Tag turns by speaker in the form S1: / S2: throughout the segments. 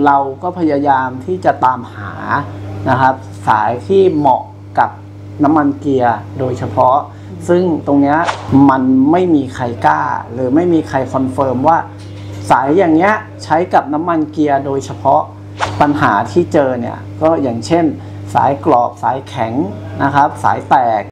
S1: เราก็พยายามที่จะตามหานะครับสายที่เหมาะกับน้ำมันเกียร์โดยเฉพาะซึ่งตรงนี้มันไม่มีใครกล้าหรือไม่มีใครคอนเฟิร์มว่าสายอย่างเงี้ยใช้กับน้ำมันเกียร์โดยเฉพาะปัญหาที่เจอเนี่ยก็อย่างเช่นสายกรอบสายแข็งนะครับสายแตก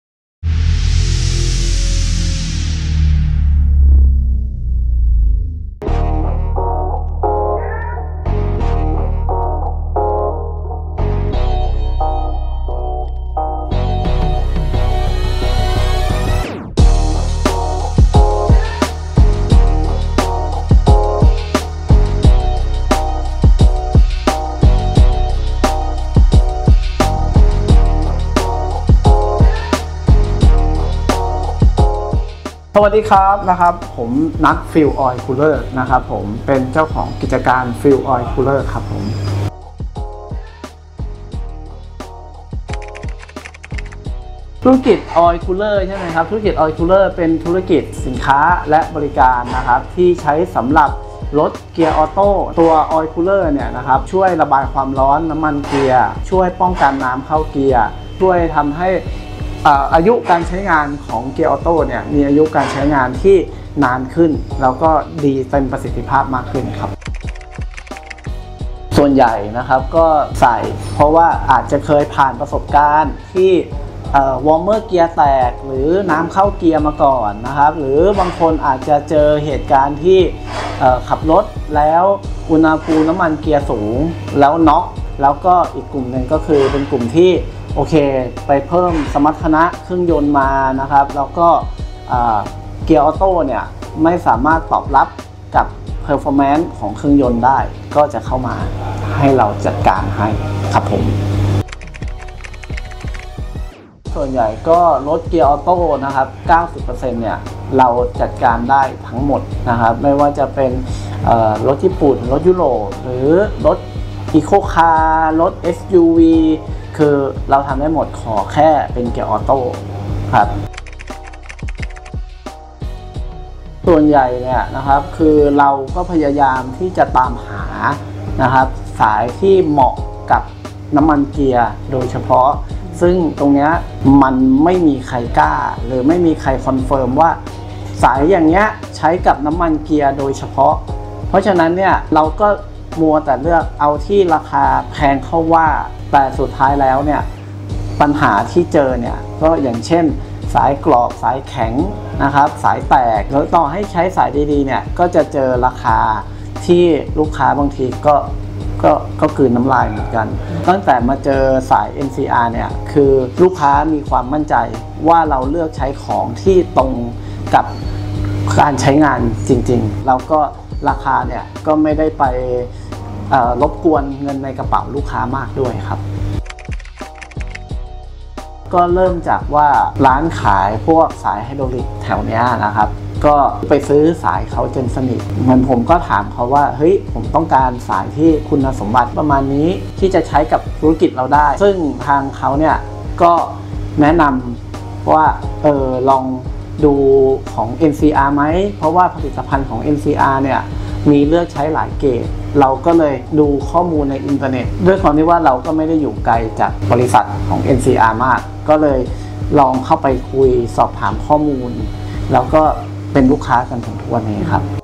S1: สวัสดีครับผมนัทฟิลออยล์คูลเลอร์นะครับผมเป็นเจ้าของกิจการฟิลออยล์คูลเลอร์ครับผมธุรกิจออยล์คูลเลอร์ใช่ไหมครับธุรกิจออยล์คูลเลอร์เป็นธุรกิจสินค้าและบริการนะครับที่ใช้สำหรับรถเกียร์ออโต้ตัวออยล์คูลเลอร์เนี่ยนะครับช่วยระบายความร้อนน้ำมันเกียร์ช่วยป้องกันน้ำเข้าเกียร์ช่วยทำให้อายุการใช้งานของเกียร์ออโต้เนี่ยมีอายุการใช้งานที่นานขึ้นแล้วก็ดีเต็มประสิทธิภาพมากขึ้นครับส่วนใหญ่นะครับก็ใส่เพราะว่าอาจจะเคยผ่านประสบการณ์ที่วอร์มเมอร์เกียร์แตกหรือน้ำเข้าเกียร์มาก่อนนะครับหรือบางคนอาจจะเจอเหตุการณ์ที่ขับรถแล้วอุณหภูมิน้ำมันเกียร์สูงแล้วน็อกแล้วก็อีกกลุ่มหนึ่งก็คือเป็นกลุ่มที่โอเคไปเพิ่มสมรรถนะเครื่องยนต์มานะครับแล้วก็เกียร์ออโต้เนี่ยไม่สามารถตอบรับกับ performance ของเครื่องยนต์ได้ก็จะเข้ามาให้เราจัดการให้ครับผมส่วนใหญ่ก็รถเกียร์ออโต้นะครับ 90% เนี่ยเราจัดการได้ทั้งหมดนะครับไม่ว่าจะเป็นรถญี่ปุ่นรถยุโรปหรือรถอีโคคาร์รถ SUV คือเราทำได้หมดขอแค่เป็นเกียร์ออโต้ครับส่วนใหญ่เนี่ยนะครับคือเราก็พยายามที่จะตามหานะครับสายที่เหมาะกับน้ำมันเกียร์โดยเฉพาะซึ่งตรงนี้มันไม่มีใครกล้าหรือไม่มีใครคอนเฟิร์มว่าสายอย่างเงี้ยใช้กับน้ำมันเกียร์โดยเฉพาะเพราะฉะนั้นเนี่ยเราก็มัวแต่เลือกเอาที่ราคาแพงเข้าว่าแต่สุดท้ายแล้วเนี่ยปัญหาที่เจอเนี่ยก็อย่างเช่นสายกรอบสายแข็งนะครับสายแตกแล้วต่อให้ใช้สายดีๆเนี่ยก็จะเจอราคาที่ลูกค้าบางทีก็กลืนน้ำลายเหมือนกันตั้งแต่มาเจอสาย NCR เนี่ยคือลูกค้ามีความมั่นใจว่าเราเลือกใช้ของที่ตรงกับการใช้งานจริงๆแล้วก็ราคาเนี่ยก็ไม่ได้ไปรบกวนเงินในกระเป๋าลูกค้ามากด้วยครับก็เริ่มจากว่าร้านขายพวกสายไฮดรอลิกแถวนี้นะครับก็ไปซื้อสายเขาจนสนิทเหมือนผมก็ถามเขาว่าเฮ้ยผมต้องการสายที่คุณสมบัติประมาณนี้ที่จะใช้กับธุรกิจเราได้ซึ่งทางเขาเนี่ยก็แนะนำว่าลองดูของ NCR ไหมเพราะว่าผลิตภัณฑ์ของ NCR เนี่ยมีเลือกใช้หลายเกรดเราก็เลยดูข้อมูลในอินเทอร์เน็ตด้วยความที่ว่าเราก็ไม่ได้อยู่ไกลจากบริษัทของ NCR มากก็เลยลองเข้าไปคุยสอบถามข้อมูลแล้วก็เป็นลูกค้ากันถึงทุกวันนี้ครับ